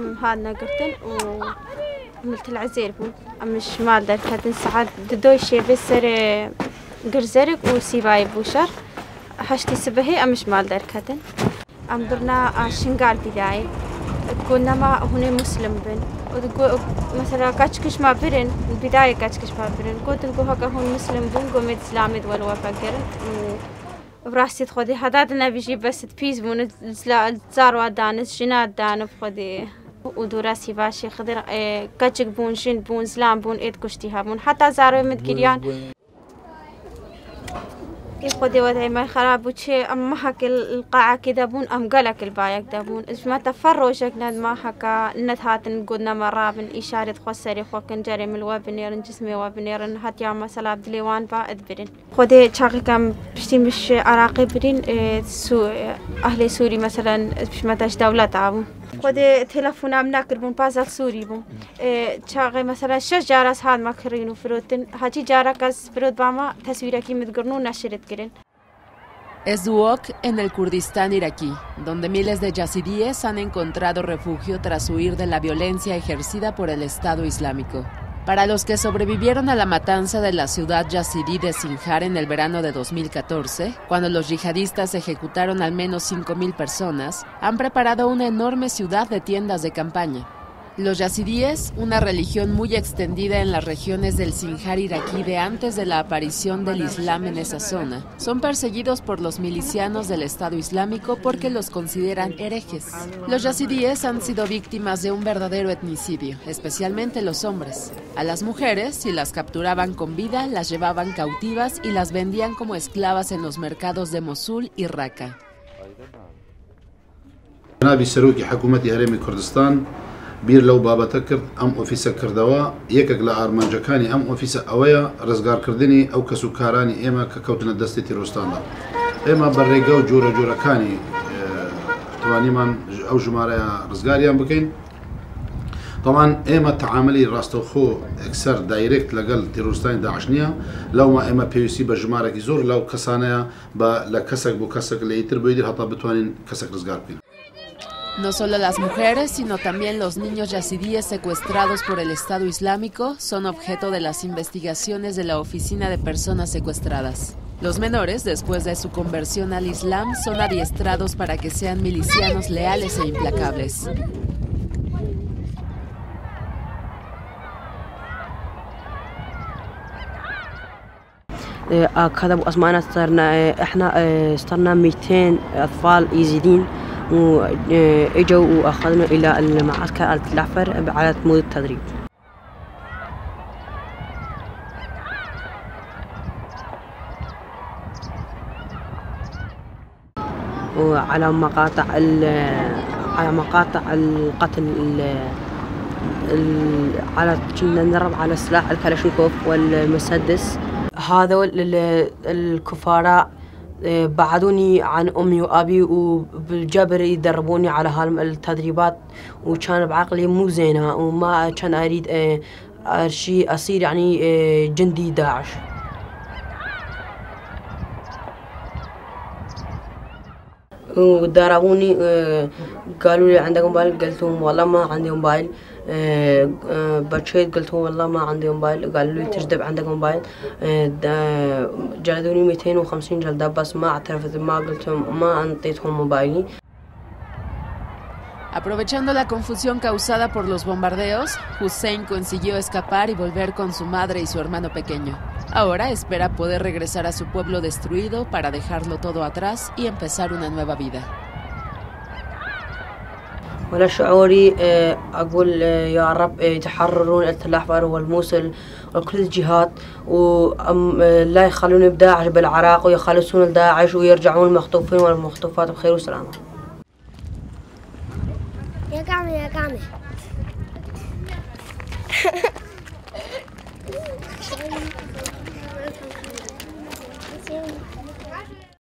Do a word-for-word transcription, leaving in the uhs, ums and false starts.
هادنا قرتن وملت العزير بون مش مال در كاتن ساعات ددوشي بسر قرزرق وسيباي بوشر حشتي سبهي أمش مال در كاتن أم برنا شنقال بداية قلنا ما هنا مسلم بن مثلا كاتشكش ما برن البداية كاتشكش ما برن قلت نقول هكا هون مسلم بن قومت إسلامي دول وفكرن براسي خودي هذا بيجي بس تبيز بون الزار ودانس جنات دان بخودي ودراسي باشي خضر كاتشك بون شن بون سلام بون إيد كشتيها بون حتى زارو متكريان يخدي وضعي ما خراب وشي أم حكي القاعة كده بون أم قلق البايك دابون إيش ما تفرجك ند ما حكا نتهات نقولنا مرابن إشارة خسري خوكن جري من الوابنيرن جسمي وابنيرن هات يا مسلا بدليوان با إدبرين خدي شاقي كم بشتي مش عراقي برين سو أهل سوري مثلا مش متاش دولة تعبون خدي تلفون أم ناكر بون بازل سوري بون شاقي مثلا شش جارس هاد ما كرينو فروتن هاتي جاركاس فرود باما تصويركي متقرنو نشرت كرين. Es Duhok, en el Kurdistán iraquí, donde miles de yazidíes han encontrado refugio tras huir de la violencia ejercida por el Estado Islámico. Para los que sobrevivieron a la matanza de la ciudad yazidí de Sinjar en el verano de dos mil catorce, cuando los yihadistas ejecutaron al menos cinco mil personas, han preparado una enorme ciudad de tiendas de campaña. Los yazidíes, una religión muy extendida en las regiones del Sinjar iraquí de antes de la aparición del Islam en esa zona, son perseguidos por los milicianos del Estado Islámico porque los consideran herejes. Los yazidíes han sido víctimas de un verdadero etnicidio, especialmente los hombres. A las mujeres, si las capturaban con vida, las llevaban cautivas y las vendían como esclavas en los mercados de Mosul y Raqqa. بير لو بابا تكرد أم أوفيسا كردوا يكك لأرمانجا كاني أم أوفيسا أويا رزقار كردني أو كسوكاراني إما ككوتنا دستي تيروستان إما بريقو جورا جورا كاني تواني من أو جمارة رزقاريان بكين طبعا إما تعاملي راستوخو أكثر دايركت لقل تيروستان داعشنيا لو ما إما بيوسي بجمارة كيزور لو كسانيا بلكسك بكسك اللي يتر بيدير حتى بتوانين كسك رزقار بين. No solo las mujeres, sino también los niños yazidíes secuestrados por el Estado Islámico son objeto de las investigaciones de la Oficina de Personas Secuestradas. Los menores, después de su conversión al Islam, son adiestrados para que sean milicianos leales e implacables. كذا أسمعنا استرنا إحنا استرنا مئتين أطفال يزيدين وإجوا وأخذنا إلى المعسكر الجعفر على مود التدريب. وعلى مقاطع على مقاطع القتل على كنا نضرب على سلاح الكلاشينكوف والمسدس. هذا الكفار بعدوني عن أمي وأبي وبالجبر يدربوني على هالتدريبات وكان بعقلي مو زينة وما كان أريد شيء أصير يعني جندي داعش. ودربوني قالوا لي عندك موبايل؟ قلت لهم والله ما عندي موبايل. بشيت قلت والله ما عندي موبايل. قالوا لي تجدب عندك موبايل. جلدوني مئتين وخمسين جلدة بس ما اعترفت ما قلتهم ما انطيتهم موبايلي. Aprovechando la confusión causada por los bombardeos, Hussein consiguió escapar y volver con su madre y su hermano pequeño. Ahora espera poder regresar a su pueblo destruido para dejarlo todo atrás y empezar una nueva vida. ولا شعوري أقول يا رب يتحررون الأحبار والموصل وكل الجهات ولا يخلون بداعش بالعراق ويخلصون داعش ويرجعون المخطوفين والمخطوفات بخير وسلامة. يا قامي يا قامي